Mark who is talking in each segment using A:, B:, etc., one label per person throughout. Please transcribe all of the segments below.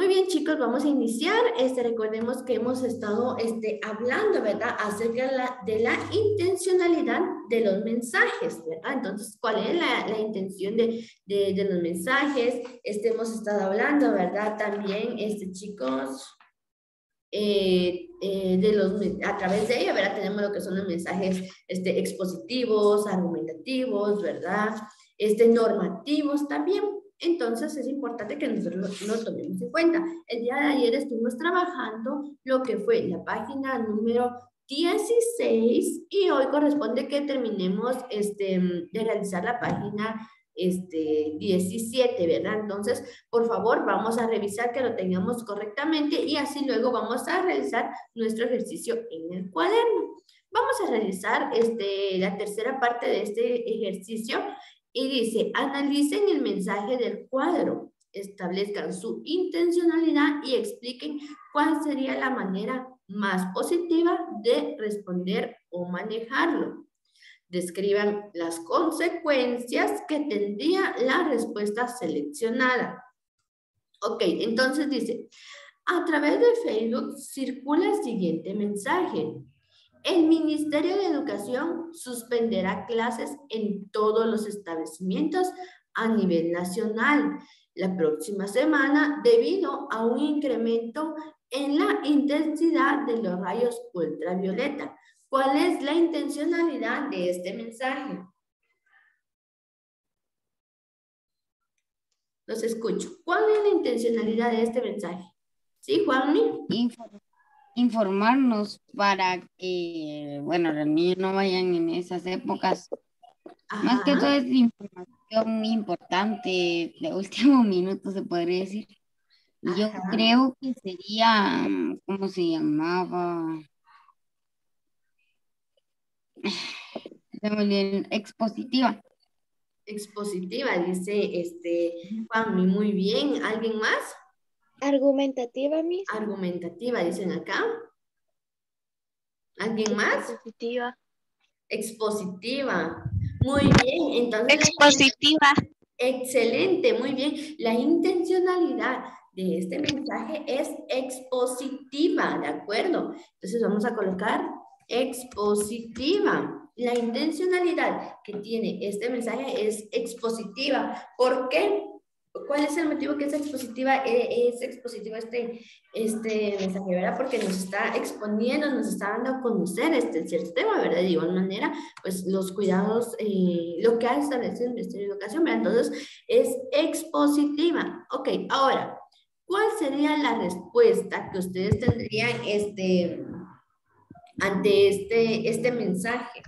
A: Muy bien, chicos, vamos a iniciar. Recordemos que hemos estado hablando, ¿verdad? Acerca de la intencionalidad de los mensajes, ¿verdad? Entonces, ¿cuál es la intención de los mensajes? Hemos estado hablando, ¿verdad? También, chicos, a través de ella, ¿verdad? Tenemos lo que son los mensajes expositivos, argumentativos, ¿verdad? Normativos también. Entonces es importante que nosotros lo tomemos en cuenta. El día de ayer estuvimos trabajando lo que fue la página número 16 y hoy corresponde que terminemos de realizar la página 17, ¿verdad? Entonces, por favor, vamos a revisar que lo tengamos correctamente y así luego vamos a realizar nuestro ejercicio en el cuaderno. Vamos a realizar la tercera parte de este ejercicio y dice, analicen el mensaje del cuadro, establezcan su intencionalidad y expliquen cuál sería la manera más positiva de responder o manejarlo. Describan las consecuencias que tendría la respuesta seleccionada. Ok, entonces dice, a través de Facebook circula el siguiente mensaje. El Ministerio de Educación suspenderá clases en todos los establecimientos a nivel nacional la próxima semana debido a un incremento en la intensidad de los rayos ultravioleta. ¿Cuál es la intencionalidad de este mensaje? Los escucho. ¿Cuál es la intencionalidad de este mensaje? ¿Sí, Juanmi?
B: Informarnos para que, bueno, los niños no vayan en esas épocas.
A: Ajá.
B: Más que todo es información importante de último minuto, se podría decir. Y yo creo que sería, ¿cómo se llamaba? Expositiva.
A: Expositiva, dice Juanmi, muy bien. ¿Alguien más?
C: Argumentativa, Miss.
A: Argumentativa, dicen acá. ¿Alguien más?
C: Expositiva.
A: Expositiva. Muy bien, entonces.
C: Expositiva.
A: Excelente, muy bien. La intencionalidad de este mensaje es expositiva, ¿de acuerdo? Entonces vamos a colocar expositiva. La intencionalidad que tiene este mensaje es expositiva. ¿Por qué? ¿Cuál es el motivo que es expositiva? Es expositivo este mensaje, ¿verdad? Porque nos está exponiendo, nos está dando a conocer cierto tema, ¿verdad? De igual manera, pues los cuidados, lo que ha establecido el Ministerio de Educación, ¿verdad? Entonces, es expositiva. Ok, ahora, ¿cuál sería la respuesta que ustedes tendrían ante este mensaje?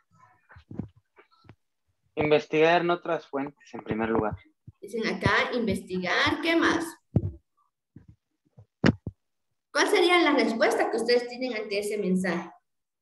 D: Investigar en otras fuentes, en primer lugar.
A: Dicen acá, investigar, ¿qué más? ¿Cuál sería la respuesta que ustedes tienen ante ese mensaje?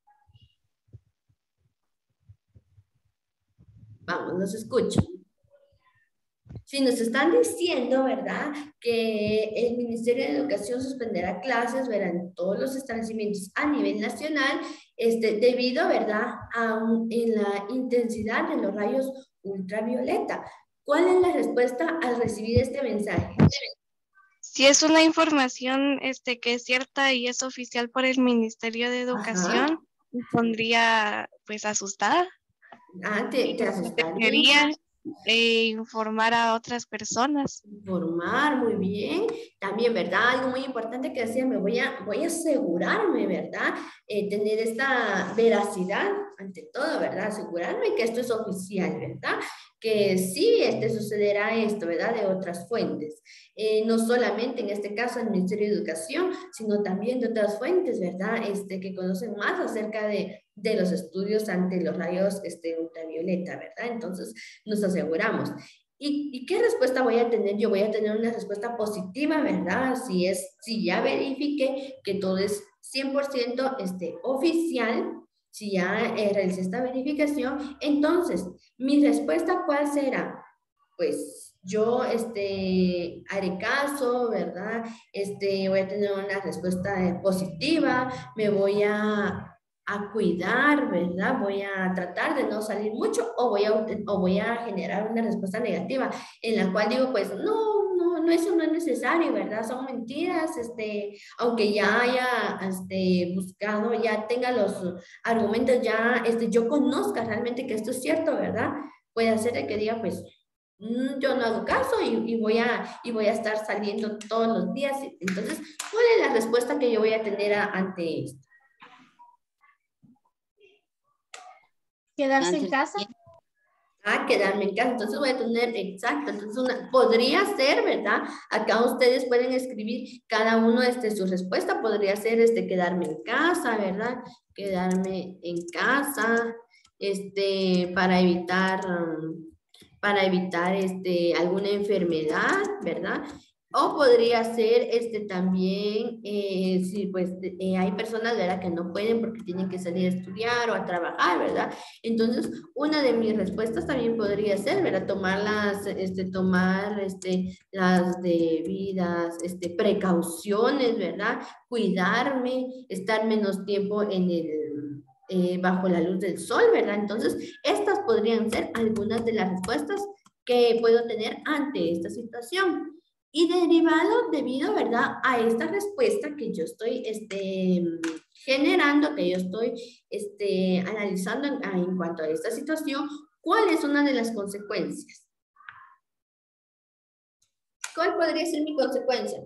A: Vamos, los escucho. Si nos están diciendo, ¿verdad?, que el Ministerio de Educación suspenderá clases, ¿verdad?, en todos los establecimientos a nivel nacional, debido, ¿verdad?, en la intensidad de los rayos ultravioleta. ¿Cuál es la respuesta al recibir este mensaje?
C: Si es una información que es cierta y es oficial por el Ministerio de Educación, me pondría pues asustada.
A: Te asustaría.
C: Debería informar a otras personas.
A: Informar, muy bien. También, ¿verdad? Algo muy importante que decía, voy a asegurarme, ¿verdad? Tener esta veracidad ante todo, ¿verdad? Asegurarme que esto es oficial, ¿verdad? Que sí sucederá esto, ¿verdad? De otras fuentes. No solamente en este caso el Ministerio de Educación, sino también de otras fuentes, ¿verdad? Que conocen más acerca de los estudios ante los rayos ultravioleta, ¿verdad? Entonces, nos aseguramos. ¿Y qué respuesta voy a tener? Yo voy a tener una respuesta positiva, ¿verdad? Si ya verifique que todo es 100% oficial, si ya realicé esta verificación, entonces, ¿mi respuesta cuál será? Pues yo haré caso, ¿verdad? Voy a tener una respuesta positiva, me voy a cuidar, ¿verdad? Voy a tratar de no salir mucho o voy a generar una respuesta negativa en la cual digo, pues no no, eso no es necesario, ¿verdad? Son mentiras, aunque ya haya buscado, ya tenga los argumentos, ya yo conozca realmente que esto es cierto, ¿verdad? Puede hacer de que diga, pues, yo no hago caso y voy a estar saliendo todos los días. Entonces, ¿cuál es la respuesta que yo voy a tener ante esto?
E: Quedarse en casa.
A: Quedarme en casa. Entonces voy a tener, exacto, entonces podría ser, ¿verdad? Acá ustedes pueden escribir cada uno su respuesta, podría ser quedarme en casa, ¿verdad? Quedarme en casa, para evitar alguna enfermedad, ¿verdad? O podría ser también, si pues hay personas, ¿verdad?, que no pueden porque tienen que salir a estudiar o a trabajar, ¿verdad? Entonces, una de mis respuestas también podría ser, ¿verdad?, tomar las debidas precauciones, ¿verdad? Cuidarme, estar menos tiempo bajo la luz del sol, ¿verdad? Entonces, estas podrían ser algunas de las respuestas que puedo tener ante esta situación. Y derivado, debido, ¿verdad?, a esta respuesta que yo estoy generando, que yo estoy analizando en cuanto a esta situación, ¿cuál es una de las consecuencias? ¿Cuál podría ser mi consecuencia?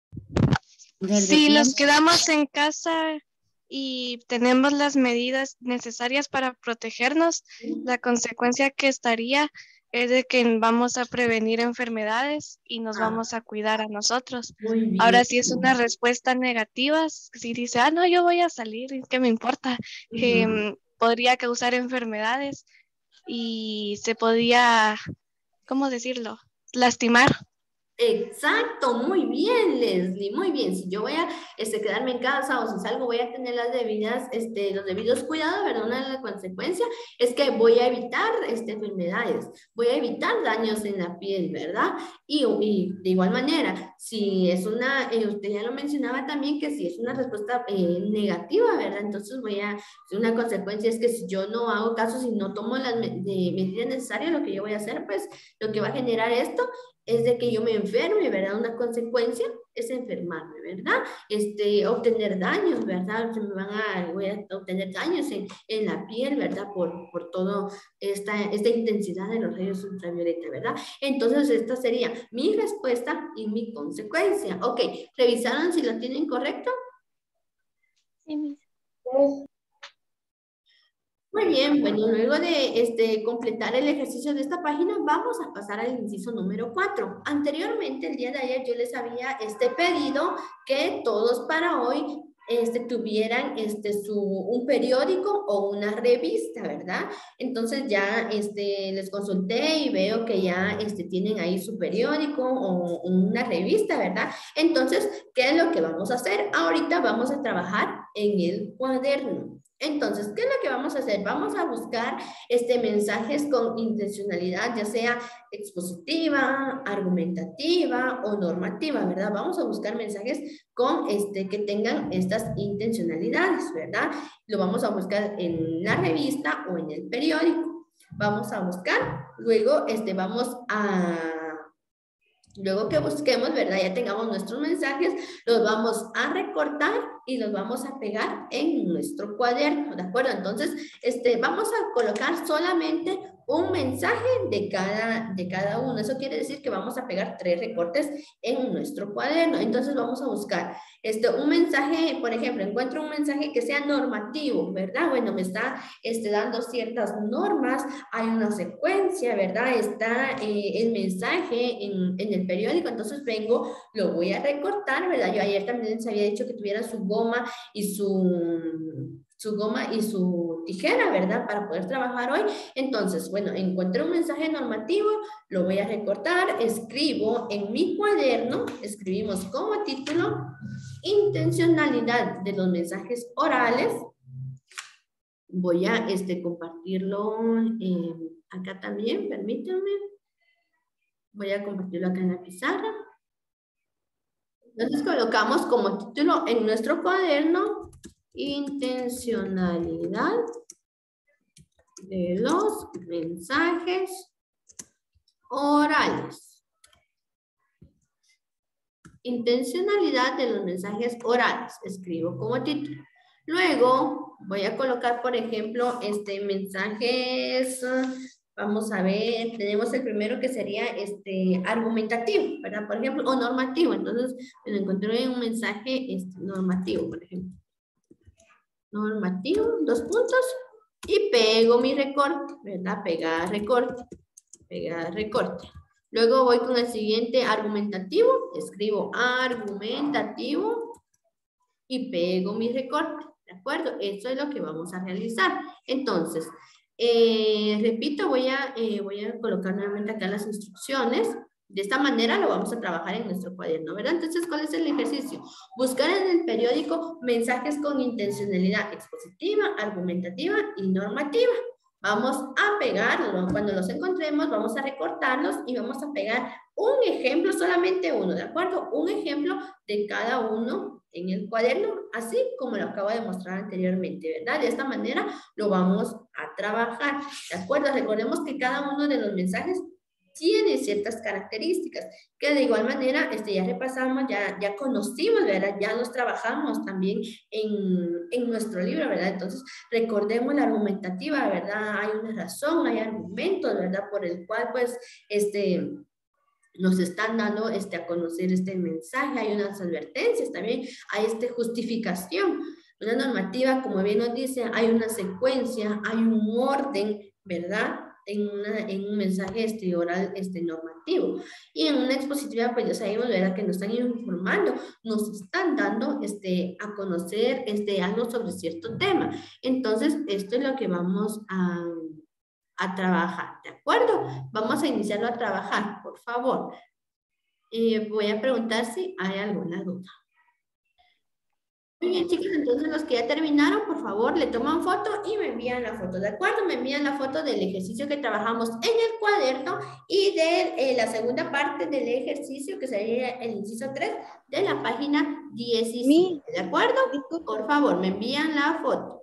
C: Si nos quedamos en casa y tenemos las medidas necesarias para protegernos, la consecuencia que estaría es de que vamos a prevenir enfermedades y nos vamos a cuidar a nosotros.
A: Muy bien.
C: Ahora, si es una respuesta negativa, si dice, no, yo voy a salir, ¿qué me importa? Podría causar enfermedades y se podía, ¿cómo decirlo?, lastimar.
A: Exacto, muy bien, Leslie, muy bien. Si yo voy a quedarme en casa o si salgo, voy a tener las debidas, los debidos cuidados, ¿verdad? Una de las consecuencias es que voy a evitar enfermedades, voy a evitar daños en la piel, ¿verdad? Y de igual manera, si es usted ya lo mencionaba también, que si es una respuesta negativa, ¿verdad? Entonces una consecuencia es que si yo no hago caso, si no tomo las medidas necesarias, lo que yo voy a hacer, pues lo que va a generar esto es de que yo me enferme, ¿verdad? Una consecuencia es enfermarme, ¿verdad? Obtener daños, ¿verdad? Voy a obtener daños en la piel, ¿verdad? Por toda esta intensidad de los rayos ultravioleta, ¿verdad? Entonces, esta sería mi respuesta y mi consecuencia. Ok, ¿revisaron si lo tienen correcto?
C: Sí.
A: Muy bien, bueno, luego de completar el ejercicio de esta página, vamos a pasar al inciso número 4. Anteriormente, el día de ayer, yo les había pedido que todos para hoy tuvieran un periódico o una revista, ¿verdad? Entonces ya les consulté y veo que ya tienen ahí su periódico o una revista, ¿verdad? Entonces, ¿qué es lo que vamos a hacer? Ahorita vamos a trabajar en el cuaderno. Entonces, ¿qué es lo que vamos a hacer? Vamos a buscar mensajes con intencionalidad, ya sea expositiva, argumentativa o normativa, ¿verdad? Vamos a buscar mensajes con que tengan estas intencionalidades, ¿verdad? Lo vamos a buscar en la revista o en el periódico. Vamos a buscar, luego luego que busquemos, ¿verdad? Ya tengamos nuestros mensajes, los vamos a recortar y los vamos a pegar en nuestro cuaderno, ¿de acuerdo? Entonces, vamos a colocar solamente un mensaje de cada uno. Eso quiere decir que vamos a pegar 3 recortes en nuestro cuaderno. Entonces, vamos a buscar un mensaje, por ejemplo, encuentro un mensaje que sea normativo, ¿verdad? Bueno, me está dando ciertas normas, hay una secuencia, ¿verdad? Está el mensaje en el periódico, entonces lo voy a recortar, ¿verdad? Yo ayer también les había dicho que tuviera su goma y su tijera, ¿verdad? Para poder trabajar hoy. Entonces, bueno, encontré un mensaje normativo, lo voy a recortar, escribo en mi cuaderno, escribimos como título, intencionalidad de los mensajes orales. Voy a compartirlo acá también, permítanme. Voy a compartirlo acá en la pizarra. Entonces colocamos como título en nuestro cuaderno, intencionalidad de los mensajes orales. intencionalidad de los mensajes orales. Escribo como título. Luego voy a colocar, por ejemplo, mensajes, vamos a ver, tenemos el primero que sería argumentativo, ¿verdad? Por ejemplo, o normativo. Entonces, me encontré un mensaje normativo, por ejemplo. Normativo, 2 puntos, y pego mi recorte, ¿verdad? Pegar recorte, pegar recorte. Luego voy con el siguiente argumentativo, escribo argumentativo y pego mi recorte, ¿de acuerdo? Eso es lo que vamos a realizar. Entonces, repito, voy a colocar nuevamente acá las instrucciones. De esta manera lo vamos a trabajar en nuestro cuaderno, ¿verdad? Entonces, ¿cuál es el ejercicio? Buscar en el periódico mensajes con intencionalidad expositiva, argumentativa y normativa. Vamos a pegarlos, cuando los encontremos vamos a recortarlos y vamos a pegar un ejemplo, solamente uno, ¿de acuerdo? Un ejemplo de cada uno en el cuaderno, así como lo acabo de mostrar anteriormente, ¿verdad? De esta manera lo vamos a trabajar, ¿de acuerdo? Recordemos que cada uno de los mensajes tiene ciertas características que de igual manera ya repasamos, ya conocimos, ¿verdad? Ya los trabajamos también en nuestro libro, ¿verdad? Entonces, recordemos la argumentativa, ¿verdad? Hay una razón, hay argumentos, ¿verdad? Por el cual, pues, nos están dando a conocer este mensaje, hay unas advertencias también, hay justificación. Una normativa, como bien nos dice, hay una secuencia, hay un orden, ¿verdad? En un mensaje oral normativo. Y en una expositiva, pues ya sabemos, ¿verdad? Que nos están informando, nos están dando a conocer algo sobre cierto tema. Entonces, esto es lo que vamos a trabajar, ¿de acuerdo? Vamos a iniciarlo a trabajar, por favor. Voy a preguntar si hay alguna duda. Muy bien, chicos, entonces los que ya terminaron, por favor, le toman foto y me envían la foto, ¿de acuerdo? Me envían la foto del ejercicio que trabajamos en el cuaderno y de la segunda parte del ejercicio, que sería el inciso 3 de la página 17, ¿de acuerdo? Por favor, me envían la foto.